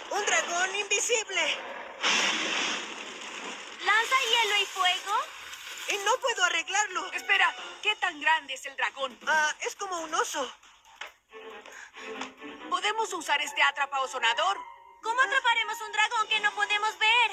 ¡Un dragón invisible! ¿Lanza hielo y fuego? ¡Y no puedo arreglarlo! Espera, ¿qué tan grande es el dragón? Es como un oso. ¿Podemos usar este atrapaosonador? ¿Cómo atraparemos un dragón que no podemos ver?